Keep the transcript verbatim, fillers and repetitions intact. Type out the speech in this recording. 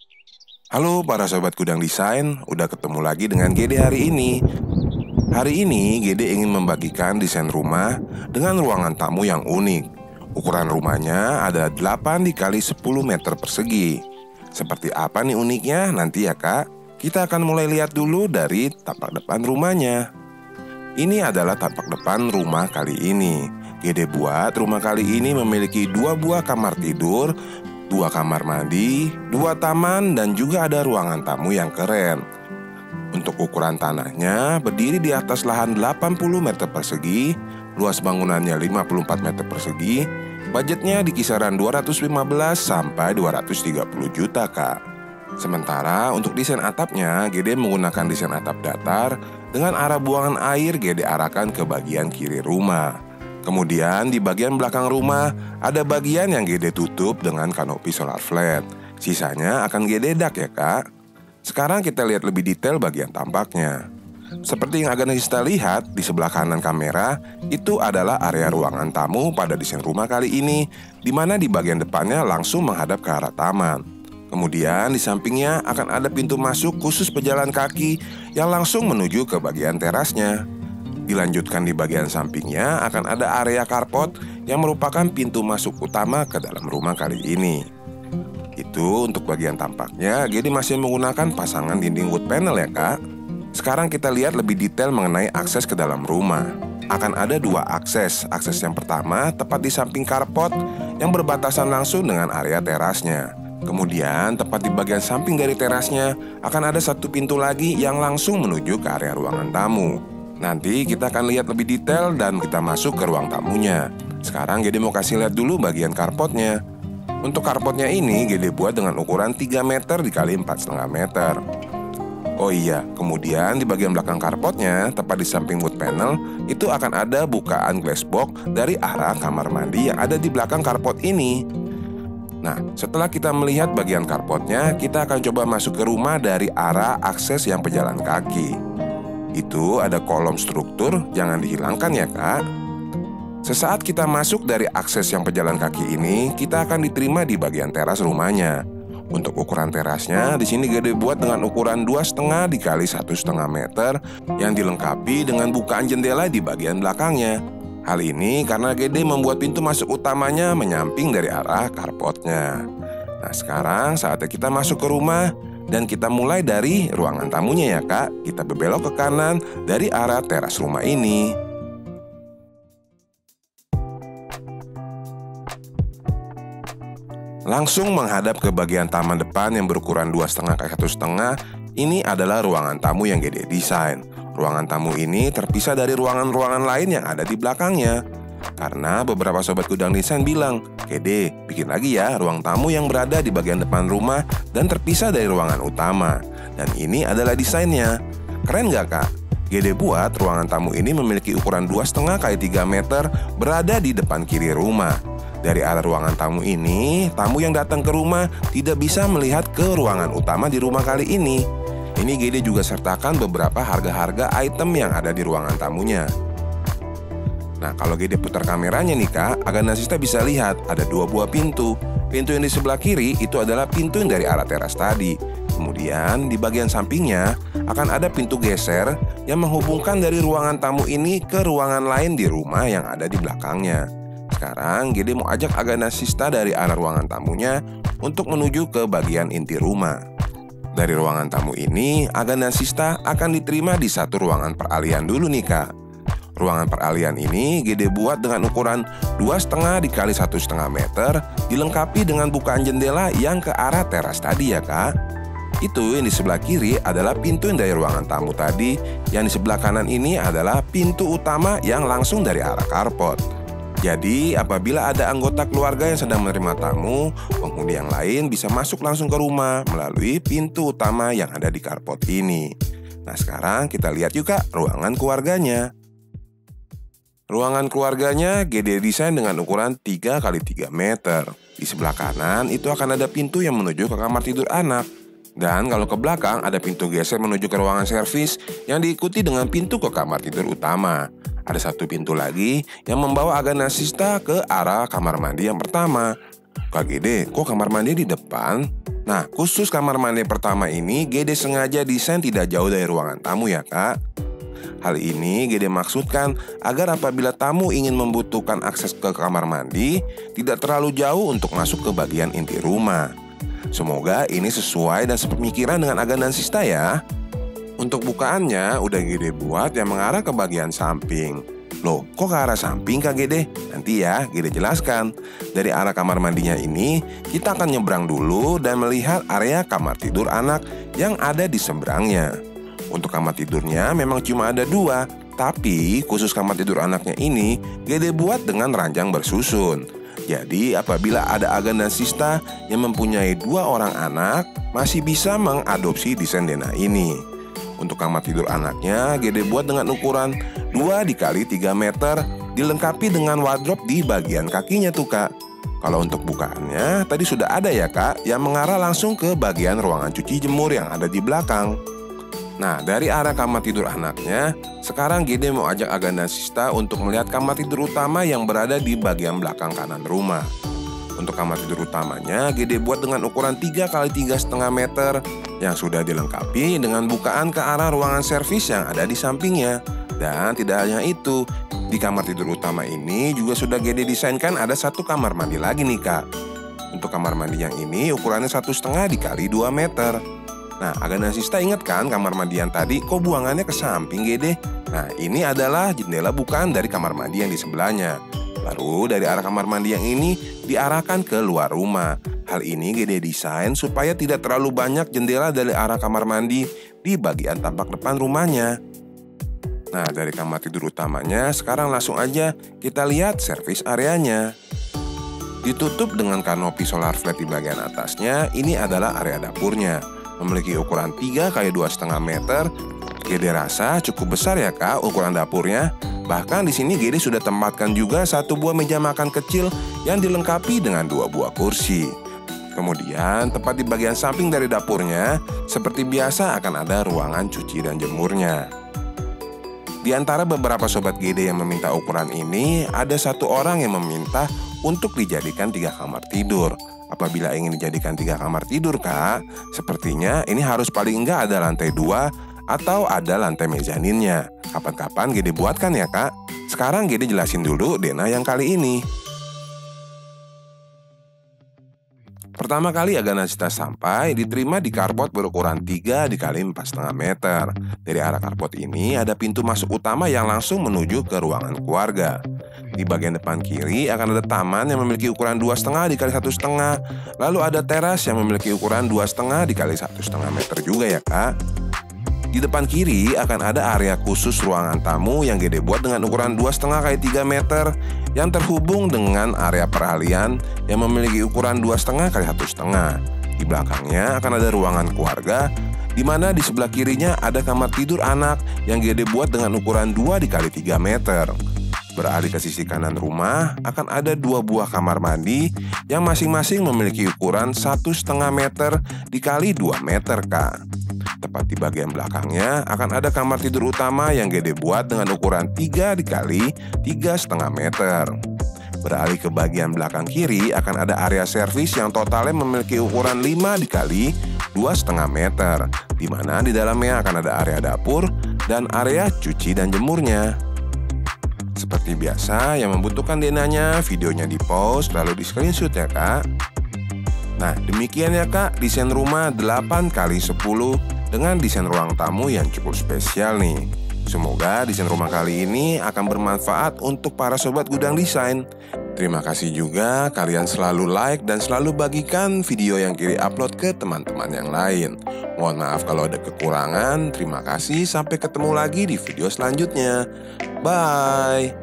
Halo para sobat Gudang Desain, udah ketemu lagi dengan G D hari ini. Hari ini G D ingin membagikan desain rumah dengan ruangan tamu yang unik. Ukuran rumahnya ada delapan dikali sepuluh meter persegi. Seperti apa nih uniknya? Nanti ya kak, kita akan mulai lihat dulu dari tampak depan rumahnya. Ini adalah tampak depan rumah kali ini. G D buat rumah kali ini memiliki dua buah kamar tidur, dua kamar mandi, dua taman, dan juga ada ruangan tamu yang keren. Untuk ukuran tanahnya berdiri di atas lahan delapan puluh meter persegi, luas bangunannya lima puluh empat meter persegi, budgetnya di kisaran dua ratus lima belas sampai dua ratus tiga puluh juta kak. Sementara untuk desain atapnya, G D menggunakan desain atap datar dengan arah buangan air G D arahkan ke bagian kiri rumah. Kemudian di bagian belakang rumah ada bagian yang G D tutup dengan kanopi solar flat. Sisanya akan G D dak ya kak. Sekarang kita lihat lebih detail bagian tampaknya. Seperti yang akan kita lihat di sebelah kanan kamera, itu adalah area ruangan tamu pada desain rumah kali ini, di mana di bagian depannya langsung menghadap ke arah taman. Kemudian di sampingnya akan ada pintu masuk khusus pejalan kaki yang langsung menuju ke bagian terasnya. Dilanjutkan di bagian sampingnya akan ada area carport yang merupakan pintu masuk utama ke dalam rumah kali ini. Itu untuk bagian tampaknya, G D masih menggunakan pasangan dinding wood panel ya kak. Sekarang kita lihat lebih detail mengenai akses ke dalam rumah. Akan ada dua akses. Akses yang pertama tepat di samping carport yang berbatasan langsung dengan area terasnya. Kemudian tepat di bagian samping dari terasnya akan ada satu pintu lagi yang langsung menuju ke area ruangan tamu. Nanti kita akan lihat lebih detail dan kita masuk ke ruang tamunya. Sekarang G D mau kasih lihat dulu bagian carportnya. Untuk carportnya ini G D buat dengan ukuran tiga meter dikali empat koma lima meter. Oh iya, kemudian di bagian belakang carportnya, tepat di samping wood panel, itu akan ada bukaan glass box dari arah kamar mandi yang ada di belakang carport ini. Nah, setelah kita melihat bagian carportnya, kita akan coba masuk ke rumah dari arah akses yang pejalan kaki. Itu ada kolom struktur, jangan dihilangkan ya kak. Sesaat kita masuk dari akses yang pejalan kaki ini, kita akan diterima di bagian teras rumahnya. Untuk ukuran terasnya, di sini G D buat dengan ukuran dua koma lima dikali satu koma lima meter yang dilengkapi dengan bukaan jendela di bagian belakangnya. Hal ini karena G D membuat pintu masuk utamanya menyamping dari arah carportnya. Nah sekarang saatnya kita masuk ke rumah. Dan kita mulai dari ruangan tamunya ya kak. Kita berbelok ke kanan dari arah teras rumah ini. Langsung menghadap ke bagian taman depan yang berukuran dua koma lima kali satu koma lima. Ini adalah ruangan tamu yang G D desain. Ruangan tamu ini terpisah dari ruangan-ruangan lain yang ada di belakangnya. Karena beberapa sobat Gudang Desain bilang, G D, bikin lagi ya ruang tamu yang berada di bagian depan rumah dan terpisah dari ruangan utama. Dan ini adalah desainnya. Keren gak kak? G D buat ruangan tamu ini memiliki ukuran dua koma lima kali tiga meter berada di depan kiri rumah. Dari arah ruangan tamu ini, tamu yang datang ke rumah tidak bisa melihat ke ruangan utama di rumah kali ini. Ini G D juga sertakan beberapa harga-harga item yang ada di ruangan tamunya. Nah kalau G D putar kameranya nih kak, agar Nasista bisa lihat ada dua buah pintu. Pintu yang di sebelah kiri itu adalah pintu yang dari arah teras tadi. Kemudian di bagian sampingnya akan ada pintu geser yang menghubungkan dari ruangan tamu ini ke ruangan lain di rumah yang ada di belakangnya. Sekarang G D mau ajak Aga Nasista dari arah ruangan tamunya untuk menuju ke bagian inti rumah. Dari ruangan tamu ini, Aga Nasista akan diterima di satu ruangan peralihan dulu nih kak. Ruangan peralihan ini G D buat dengan ukuran dua koma lima dikali satu koma lima meter, dilengkapi dengan bukaan jendela yang ke arah teras tadi ya kak. Itu yang di sebelah kiri adalah pintu yang dari ruangan tamu tadi. Yang di sebelah kanan ini adalah pintu utama yang langsung dari arah carport. Jadi apabila ada anggota keluarga yang sedang menerima tamu, penghuni yang lain bisa masuk langsung ke rumah melalui pintu utama yang ada di carport ini. Nah sekarang kita lihat juga ruangan keluarganya. Ruangan keluarganya G D desain dengan ukuran tiga kali tiga meter. Di sebelah kanan itu akan ada pintu yang menuju ke kamar tidur anak. Dan kalau ke belakang ada pintu geser menuju ke ruangan servis yang diikuti dengan pintu ke kamar tidur utama. Ada satu pintu lagi yang membawa Aga Nasista ke arah kamar mandi yang pertama. Kak G D, kok kamar mandi di depan? Nah, khusus kamar mandi pertama ini G D sengaja desain tidak jauh dari ruangan tamu ya kak. Hal ini G D maksudkan agar apabila tamu ingin membutuhkan akses ke kamar mandi, tidak terlalu jauh untuk masuk ke bagian inti rumah. Semoga ini sesuai dan sepemikiran dengan Agan dan Sista ya. Untuk bukaannya udah G D buat yang mengarah ke bagian samping. Loh, kok ke arah samping Kak G D? Nanti ya G D jelaskan. Dari arah kamar mandinya ini, kita akan nyebrang dulu dan melihat area kamar tidur anak yang ada di seberangnya. Untuk kamar tidurnya memang cuma ada dua, tapi khusus kamar tidur anaknya ini G D buat dengan ranjang bersusun. Jadi apabila ada Agan dan Sista yang mempunyai dua orang anak, masih bisa mengadopsi desain Dena ini. Untuk kamar tidur anaknya G D buat dengan ukuran dua dikali tiga meter, dilengkapi dengan wardrobe di bagian kakinya tuh kak. Kalau untuk bukaannya tadi sudah ada ya kak, yang mengarah langsung ke bagian ruangan cuci jemur yang ada di belakang. Nah, dari arah kamar tidur anaknya, sekarang G D mau ajak Agan dan Sista untuk melihat kamar tidur utama yang berada di bagian belakang kanan rumah. Untuk kamar tidur utamanya G D buat dengan ukuran tiga kali tiga koma lima meter yang sudah dilengkapi dengan bukaan ke arah ruangan servis yang ada di sampingnya. Dan tidak hanya itu, di kamar tidur utama ini juga sudah G D desainkan ada satu kamar mandi lagi nih kak. Untuk kamar mandi yang ini ukurannya satu koma lima dikali dua meter. Nah, Agan dan Sista ingat kan kamar mandi yang tadi kok buangannya ke samping G D? Nah, ini adalah jendela bukaan dari kamar mandi yang di sebelahnya. Lalu dari arah kamar mandi yang ini diarahkan ke luar rumah. Hal ini G D desain supaya tidak terlalu banyak jendela dari arah kamar mandi di bagian tampak depan rumahnya. Nah, dari kamar tidur utamanya sekarang langsung aja kita lihat servis areanya. Ditutup dengan kanopi solar flat di bagian atasnya, ini adalah area dapurnya. Memiliki ukuran tiga kali dua koma lima meter. G D rasa cukup besar ya kak ukuran dapurnya. Bahkan di sini G D sudah tempatkan juga satu buah meja makan kecil yang dilengkapi dengan dua buah kursi. Kemudian tepat di bagian samping dari dapurnya, seperti biasa akan ada ruangan cuci dan jemurnya. Di antara beberapa sobat G D yang meminta ukuran ini, ada satu orang yang meminta untuk dijadikan tiga kamar tidur. Apabila ingin dijadikan tiga kamar tidur kak, sepertinya ini harus paling enggak ada lantai dua atau ada lantai mezaninnya. Kapan-kapan G D buatkan ya kak. Sekarang G D jelasin dulu Dena yang kali ini. Pertama kali Agan dan Sista sampai diterima di carport berukuran tiga dikali empat koma lima meter. Dari arah carport ini ada pintu masuk utama yang langsung menuju ke ruangan keluarga. Di bagian depan kiri akan ada taman yang memiliki ukuran dua koma lima dikali satu koma lima. Lalu ada teras yang memiliki ukuran dua koma lima dikali satu koma lima meter juga ya kak. Di depan kiri akan ada area khusus ruangan tamu yang G D buat dengan ukuran dua koma lima kali tiga meter yang terhubung dengan area peralihan yang memiliki ukuran dua koma lima kali satu koma lima. Di belakangnya akan ada ruangan keluarga, di mana di sebelah kirinya ada kamar tidur anak yang G D buat dengan ukuran dua dikali tiga meter. Beralih ke sisi kanan rumah akan ada dua buah kamar mandi yang masing-masing memiliki ukuran satu koma lima meter dikali dua meter kak. Tepat di bagian belakangnya akan ada kamar tidur utama yang G D buat dengan ukuran tiga dikali tiga koma lima meter. Beralih ke bagian belakang kiri akan ada area servis yang totalnya memiliki ukuran lima dikali dua koma lima meter, di mana di dalamnya akan ada area dapur dan area cuci dan jemurnya. Seperti biasa, yang membutuhkan denanya, videonya di pause lalu di screenshot ya kak. Nah, demikian ya kak desain rumah delapan kali sepuluh dengan desain ruang tamu yang cukup spesial nih. Semoga desain rumah kali ini akan bermanfaat untuk para sobat gudang desain. Terima kasih juga kalian selalu like dan selalu bagikan video yang Kiri upload ke teman-teman yang lain. Mohon maaf kalau ada kekurangan. Terima kasih, sampai ketemu lagi di video selanjutnya. Bye.